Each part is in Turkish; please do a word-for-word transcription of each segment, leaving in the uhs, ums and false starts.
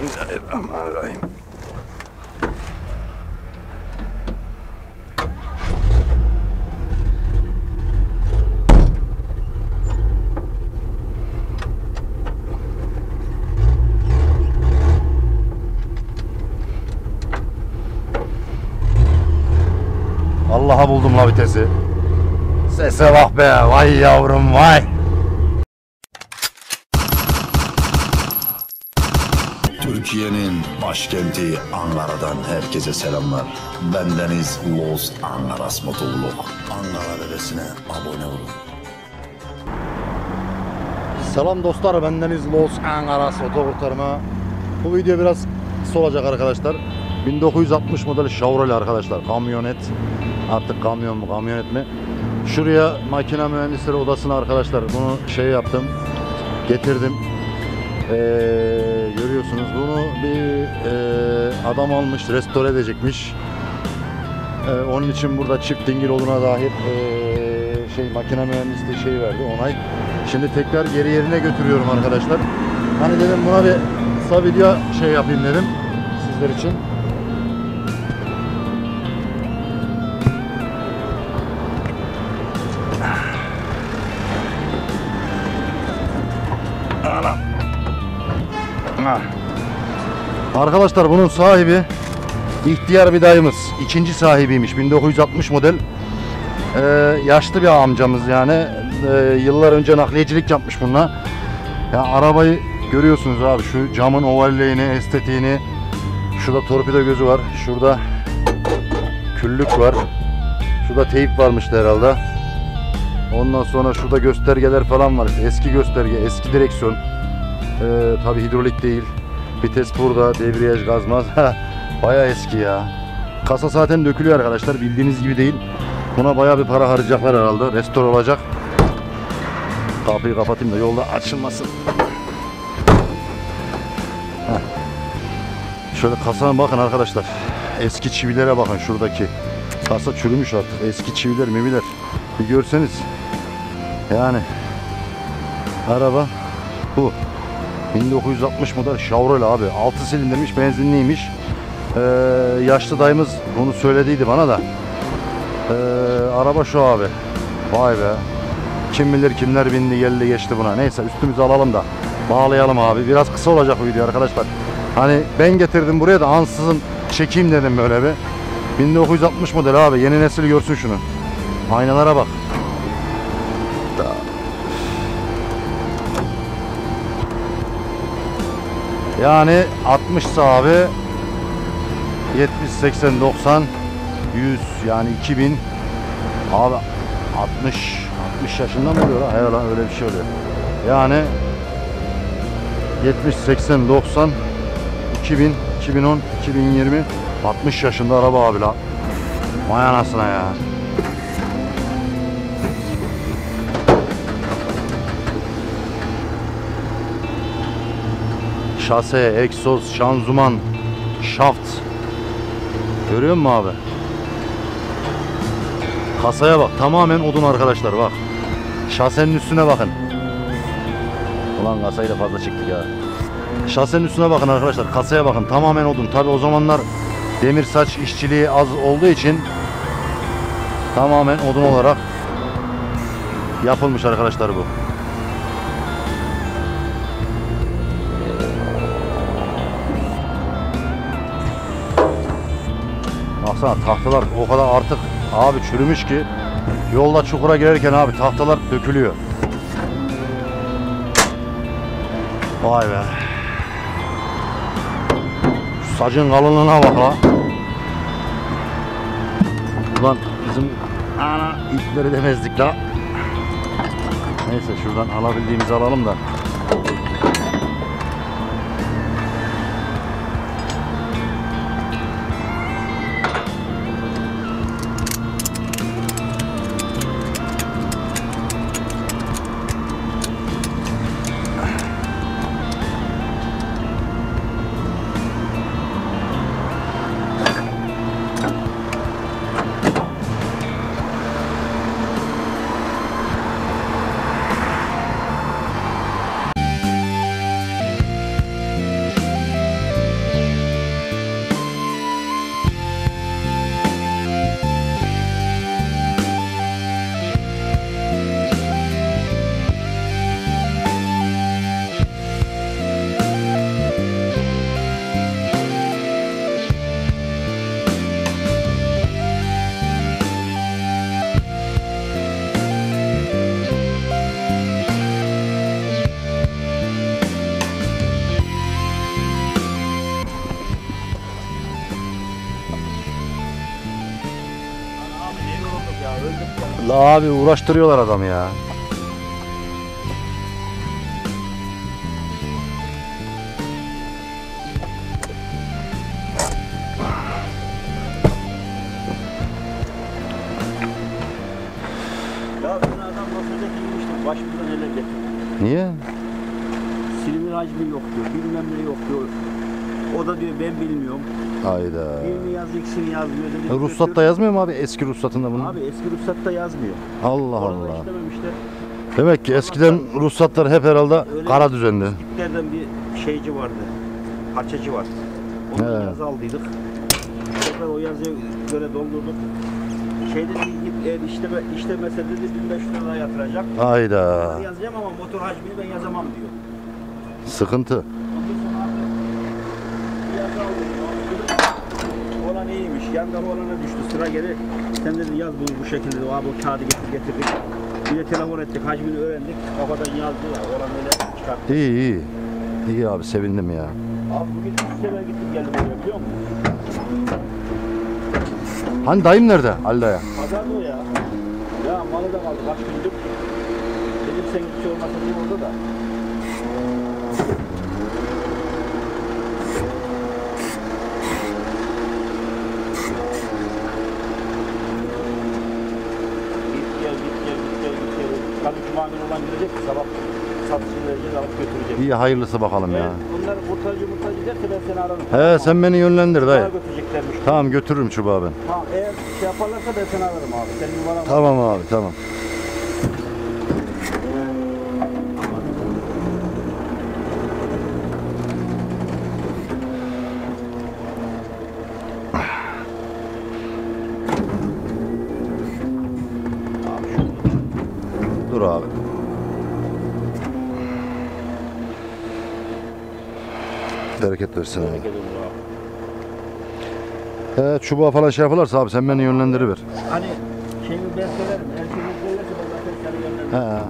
Bismillahirrahmanirrahim. Allah'a buldum la vitesi. Sese bak be, vay yavrum vay. Türkiye'nin başkenti Ankara'dan herkese selamlar. Bendeniz Los Ankaras Motovlog. Ankara Bebesi'ne abone olun. Selam dostlar, bendeniz Los Ankaras Otokurtarma. Bu video biraz kısa olacak arkadaşlar. bin dokuz yüz altmış model Chevrolet arkadaşlar. Kamyonet. Artık kamyon mu kamyonet mi? Şuraya makine mühendisleri odasına arkadaşlar bunu şey yaptım. Getirdim. Ee, görüyorsunuz bunu bir e, adam almış, restore edecekmiş. Ee, onun için burada çift dingil olduğuna dair e, şey makine mühendisliği şey verdi, onay. Şimdi tekrar geri yerine götürüyorum arkadaşlar. Hani dedim buna bir kısa video şey yapayım dedim sizler için. Arkadaşlar bunun sahibi ihtiyar bir dayımız. İkinci sahibiymiş. bin dokuz yüz altmış model. Ee, yaşlı bir amcamız yani. Ee, yıllar önce nakliyecilik yapmış bununla. Ya arabayı görüyorsunuz abi. Şu camın ovalliğini, estetiğini. Şurada torpido gözü var. Şurada küllük var. Şurada teyip varmıştı herhalde. Ondan sonra şurada göstergeler falan var. Eski gösterge, eski direksiyon. Ee, tabii hidrolik değil. Vites burada, debriyaj, gazmaz. Bayağı eski ya. Kasa zaten dökülüyor arkadaşlar. Bildiğiniz gibi değil. Buna bayağı bir para harcayacaklar herhalde. Restore olacak. Kapıyı kapatayım da yolda açılmasın. Heh. Şöyle kasaya bakın arkadaşlar. Eski çivilere bakın şuradaki. Kasa çürümüş artık. Eski çiviler, mimiler. Bir görseniz. Yani araba bu. bin dokuz yüz altmış model Chevrolet abi. altı silindirmiş, benzinliymiş. Ee, yaşlı dayımız bunu söylediydi bana da. Ee, araba şu abi. Vay be. Kim bilir kimler bindi geldi geçti buna. Neyse üstümüzü alalım da bağlayalım abi. Biraz kısa olacak bu video arkadaşlar. Hani ben getirdim buraya da ansızın çekeyim dedim böyle bir. bin dokuz yüz altmış model abi. Yeni nesil görsün şunu. Aynalara bak. Yani altmış abi, yetmiş, seksen, doksan, yüz yani iki bin abi. altmış altmış yaşında mı oluyor ha? He lan, öyle bir şey oluyor. Yani yetmiş, seksen, doksan, iki bin, iki bin on, iki bin yirmi, altmış yaşında araba abi la. Vay anasına ya. Şase, egzoz, şanzıman, şaft. Görüyor musun abi? Kasaya bak. Tamamen odun arkadaşlar bak. Şasenin üstüne bakın. Ulan kasayı da fazla çıktık ya. Şasenin üstüne bakın arkadaşlar. Kasaya bakın. Tamamen odun. Tabi o zamanlar demir saç işçiliği az olduğu için tamamen odun olarak yapılmış arkadaşlar bu. Baksana tahtalar o kadar artık abi çürümüş ki yolda çukura girerken abi tahtalar dökülüyor. Vay be. Şu sacın kalınlığına bak la. Ulan bizim ana ipleri demezdik la. Neyse şuradan alabildiğimizi alalım da. La abi uğraştırıyorlar adamı ya. Ya ben adam masada giymiştim. Başımıza neler getirdi. Niye? Silimin hacmi yok diyor. Bilmem ne yok diyor. O da diyor ben bilmiyorum. Hayda. Birini yazıyor, ikisini yazmıyor. Dedi, Ruhsatta yazmıyor mu abi eski ruhsatında bunu? Abi eski ruhsatta yazmıyor. Allah Orada Allah. işlememişler. Demek ki eskiden ruhsatlar hep herhalde Öyle kara düzenli. İplerden bir şeyci vardı. Parçacı var. Onun He. yazı aldıydık. Tekrar o yazıya göre doldurduk. Şey dedi git eğer işleme, işlemese dedi bin beş yüz lira yatıracak. Hayda. Ben yazacağım ama motor hacmini ben yazamam diyor. Sıkıntı. Ondan sonra abi bir yazı aldım. Olan iyiymiş. Yandan olana düştü. Sıra geri. Sen dedi yaz bunu bu şekilde. O abi o kağıdı getir getirdik. Bir de telefon ettik. Hacmini öğrendik. Kafadan yazdı ya. Olan öyle çıkarttı. İyi iyi. İyi abi sevindim ya. Abi bugün üç sefer gittim geldim oraya biliyor musun? Hani dayım nerede? Ali dayı. Pazarda o ya. Ya malı da kaldı kaç gündür. Dedim sen gitçi olmasa diye orada da. Git gel git gel git gel git gel. Kadın cuma günü olan gidecek ki sabah satışını vereceğiz alıp götürecek. İyi hayırlısı bakalım ya. Evet, bunlar kurtarıcı kurtarıcı derse ben seni ararım. He sen beni yönlendir dayı. Bana götüreceklermiş. Tamam götürürüm çubuğa ben. Tamam eğer şey yaparlarsa ben seni ararım abi. Senin numaran var. Tamam abi tamam. Dur abi. Bereket versin abi. Bereket olur abi. He çubuğa falan şey yapılırsa abi sen beni yönlendiriver. Hani şeyi ben söylerim. Eğer şeyi söylerse ben zaten seni yönlendiririm. He.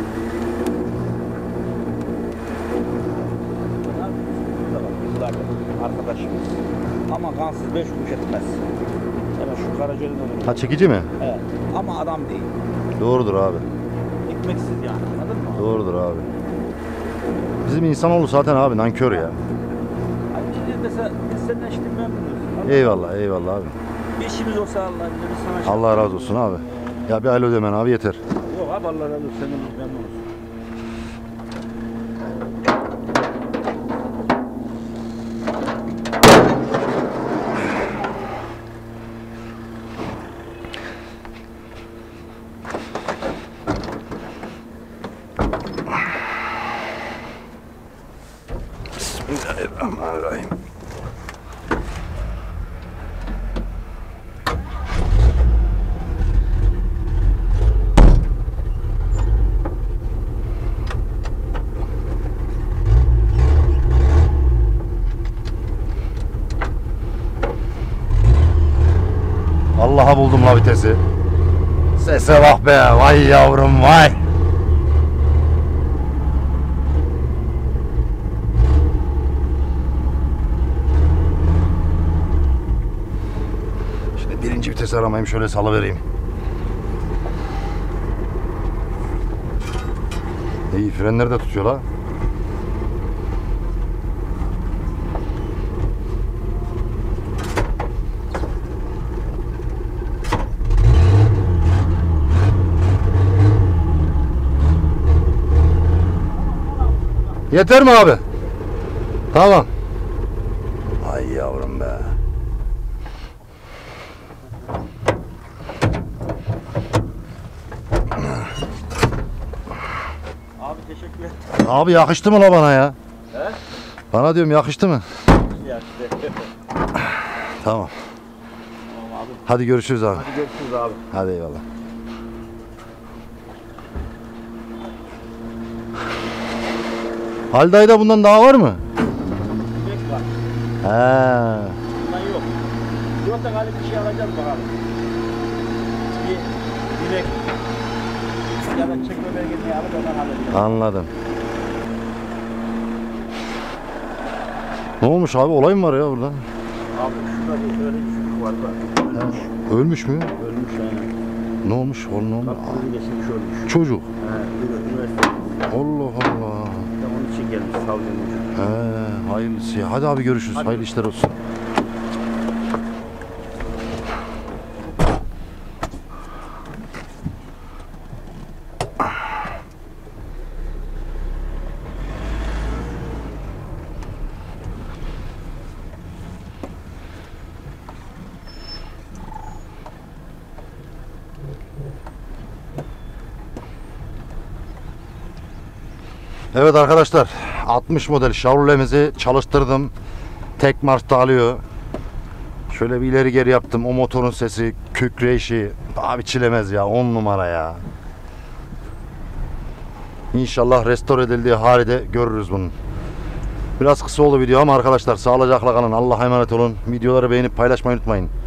Bunlar burada bak yıllardır arkadaşımız. Ama kansız beş kuruş etmez. Hemen şu Karacöl'ün önünde. Ha çekici mi? Evet. Ama adam değil. Doğrudur abi. Ekmeksiz yani. Anladın mı? Doğrudur abi. Bizim insanoğlu zaten abi nankör ya. Hani ne dese biz senden işte memnunuz. Anladın mı? Eyvallah eyvallah abi. Bir işimiz olsa Allah bize biz sana şey- Allah razı olsun abi. Ya bir alo ödemen abi yeter. Yok abi Allah razı olsun. Senden biz memnunuz. Bismillahirrahmanirrahim. Allah'a buldum la vitesi. Sese bak be, vay yavrum vay. Şimdi birinci vites aramayayım şöyle salıvereyim. İyi frenleri de tutuyor la. Yeter mi abi? Tamam. Ay yavrum be. Abi teşekkür ederim. Abi yakıştı mı la bana ya? He? Bana diyorum yakıştı mı? Ya işte. Tamam. Tamam abi. Hadi görüşürüz abi. Hadi görüşürüz abi. Hadi eyvallah. Haldayda bundan daha var mı? Direkt var. He. Bundan yok. Yoksa galiba bir şey alacağız bakalım. Bir direk ya da çekme belgesini alıp ondan halledeceğiz. Anladım. Ne olmuş abi? Olay mı var ya burada? Abi şurada bir öyle bir çocuk var bak. Ölmüş. Ölmüş mü? Ölmüş yani. Ne olmuş oğlum ne olmuş? Bak krizi geçirmiş ölmüş. Çocuk. He, üniversite. Allah Allah. Ya onun için gelmiş savcının ucu. He, hayırlısı ya. Hadi abi görüşürüz. Hadi. Hayırlı işler olsun. Evet arkadaşlar, altmış model Chevrolet'imizi çalıştırdım. Tek marşta alıyor. Şöyle bir ileri geri yaptım. O motorun sesi, kükreyişi abi çilemez ya, on numara ya. İnşallah restore edildiği halde görürüz bunu. Biraz kısa oldu video ama arkadaşlar sağlıcakla kalın. Allah'a emanet olun. Videoları beğenip paylaşmayı unutmayın.